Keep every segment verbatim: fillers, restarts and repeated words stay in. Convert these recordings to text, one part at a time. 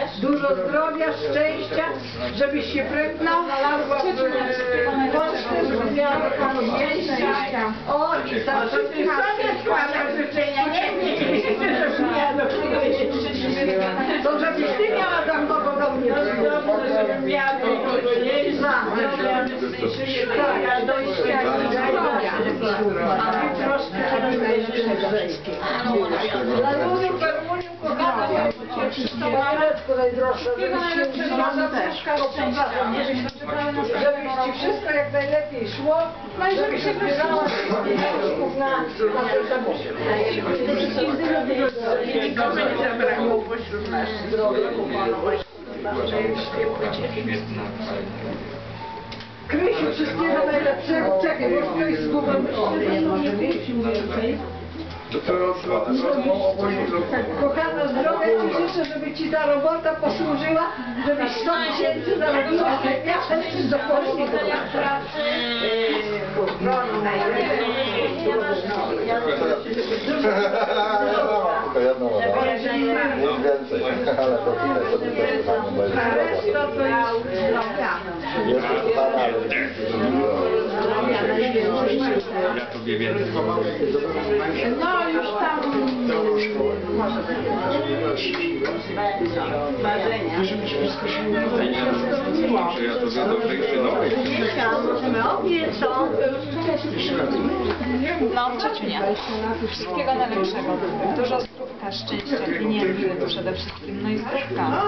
dużo zdrowia, szczęścia, żebyś się prędko znalazła w Polsce, żeby miała taką szczęścia. O, i tam wszyscy sobie składam życzenia, nie wiem, to żebyś ty miała tam kogo do mnie przyjść. Żebym miała kogo jeść, tak, dojścia i zdrowia. A troszkę dla Luniu, Bermuniu, kochana, Mareczko najdroższa, żebyś ci wszystko jak najlepiej szło, żebyś się zbierała na te zamości. Nikogo nie zabrakło pośród nas zdrowia, Krysiu, wszystkiego najlepszego. Czekaj, bo ktoś z głową kochana, zdrowia ci życzę, żeby ci ta robota posłużyła, żebyś sto tysięcy zarobiła, ja chętnie do Polski Tylko jedno mowa. Nic więcej, ale to tyle sobie to bo jest zdrowa. Jeszcze kochana, ale... Ja tobie więcej. No już tam... Czy ja tobie dobrze jeszcze nowej? Możemy obie, co? No, Czeciunia. Wszystkiego najlepszego. Dużo zdrówka, szczęścia, pieniędzy przede wszystkim. No i zdrówka.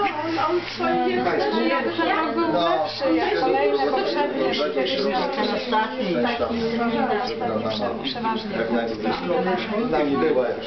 Jak był lepszy, jak kolejne poprzednie, że kiedyś miał taki, taki przeważnie. Z nami była już.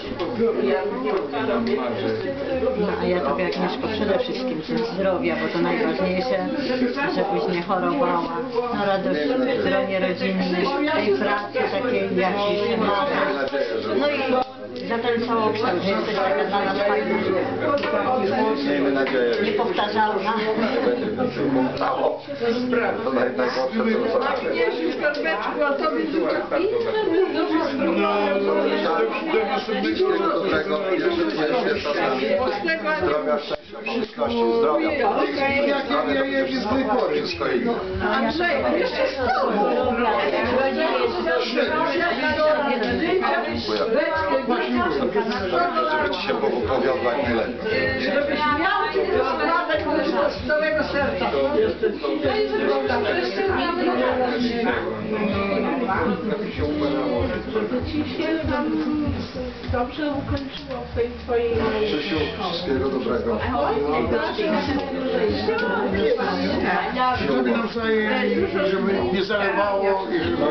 No, a ja Tobie, Agnieszko, przede wszystkim zdrowia, bo to najważniejsze, żebyś nie chorowała. No radości w gronie rodzinnej, tej pracy takiej, jak się ma. No i za ten całokształt, że jesteś taka dla nas fajna. Miejmy nadzieję, że Niepowtarzalna. będzie więcej powstało. To naj- najgorsze, co są. Agniesiu, skarbeczku, a tobie życzę dużo zdrowia. Wszystkiego dobrego, jeszcze jeszcze czasami. Zdrowia, szczęścia, pomyślności, zdrowia. Wszystko inne. Andrzej, jeszcze sto. Żeby ci się powiodła jak najlepiej. Żebyś miał kiedy składać z całego serca. Żeby Ci się tam dobrze ukończyło w tej Twojej... Krzysiu, wszystkiego dobrego. Żeby nawzajem, żeby nie zalewało i żeby...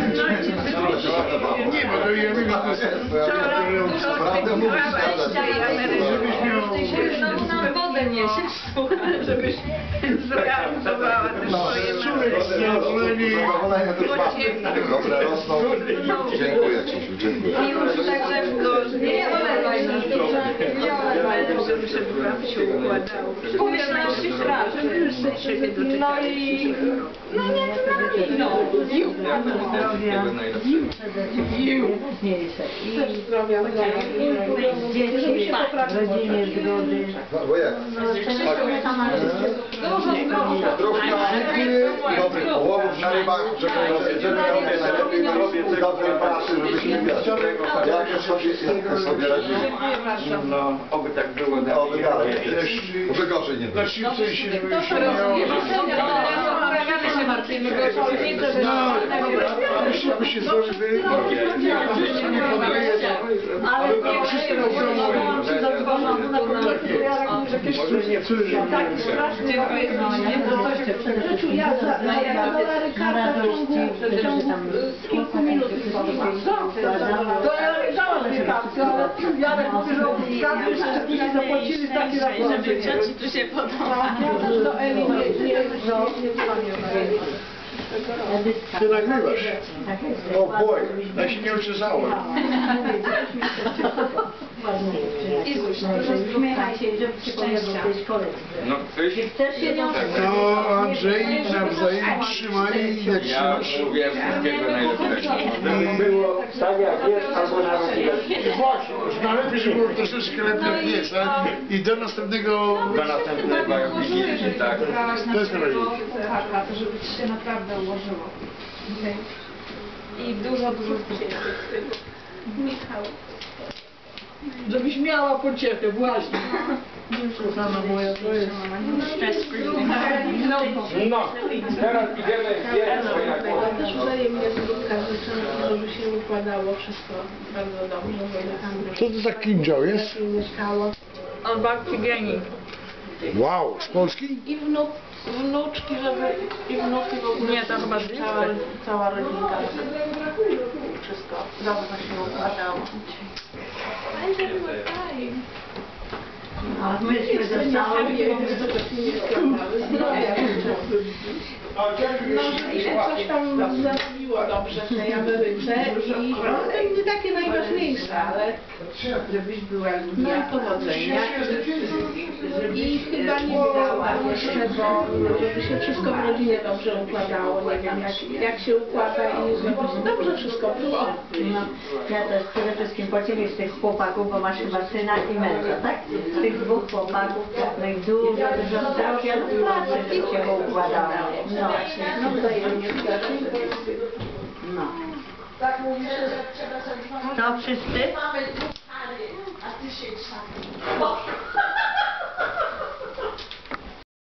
Nie, bo to ja wiem, że to jest... Prawdę mówisz, Żebyś miał... Na wodę niesiesz, żebyś zrealizowała te swoje Człowiek zadowolenie. zadowolenie też mamy. Dobre rosną. Dziękuję Krzysiu, dziękuję. I już także nie olewaj nas, żeby się układało. Pomyślności pracy. Siebie doczekać. No i... No nie, no Wszystkiego najlepszego. Mniejsze. Też zdrowia, Dzieci, rodzinie, zgody. No, bo jak? Dużo zdrowia. Zdrówka i dobrych połowów na rybach, żeby żeby robię najlepiej z dobrej pracy, żebyśmy wiesz, jak sobie, jak sobie radzili. No, oby tak było dalej. Oby dalej. Może gorzej nie Na było. siłce się żeby się miało... Poprawiamy się martwimy, bo różnice, że... No, jeśli by się zrobiły, wszyscy nie podleje, ale to wszystko na Dziękuję. Na radości, żeby tam kilku minut to ja dałam tej kartce, ale Jarek mówi, że kartkę jeszcze później zapłacili taki rachunek. żeby cioci tu się podoba. Ja też do Eli nie, nie, nie, nie Ty nagrywasz. O boj, ja się nie uczesałem. Izuś, dużo uśmiechaj się, żeby ci powiedział w tej szkole. No, ktoś? Chcesz się nią... No Andrzej, nawzajem trzymaj, jak Ja trzymasz. mówię wszystkiego najlepszego. I było tak jak jest, albo nawet lepiej. Właśnie, już najlepiej, żeby było troszeczkę lepiej jak jest, tak? I do następnego... Do następnego. bywają wigilki, tak. Wybrałaś na To jest swojego najważniejsze. chłopaka, to żeby ci się naprawdę ułożyło. I dużo, dużo zdrówka. Michał. Żebyś miała pociechę, właśnie. Kochana moja, to jest... Stress free. No, teraz idziemy zbierać swoje Wzajemnie zdrówka życzę, żeby się układało wszystko bardzo dobrze, żeby tam Co to za kindział jest? mieszkało. Od babci Geni. Wow, z Polski? I wnuk, wnuczki, żeby i wnuki w ogóle. Nie, to chyba z cała, Litwy. cała rodzinka. Wszystko dobrze się układało. A myśmy zostały. No, żeby się coś tam zrobiło dobrze w tej Ameryce i no, to nie takie najważniejsze, ale żebyś była no i powodzenia. I chyba nie wydała jeszcze, bo żeby się wszystko w rodzinie dobrze układało. Nie wiem, jak, jak się układa i żeby dobrze wszystko było. No, ja też przede wszystkim podzielić tych chłopaków, bo masz chyba syna i męża, tak? Z tych dwóch chłopaków, no i dużo, dużo zdrowia do pracy, żeby się układało. No, No wzajemnie zgadzam. no. To wszyscy? Mamy dwóch pary, a ty się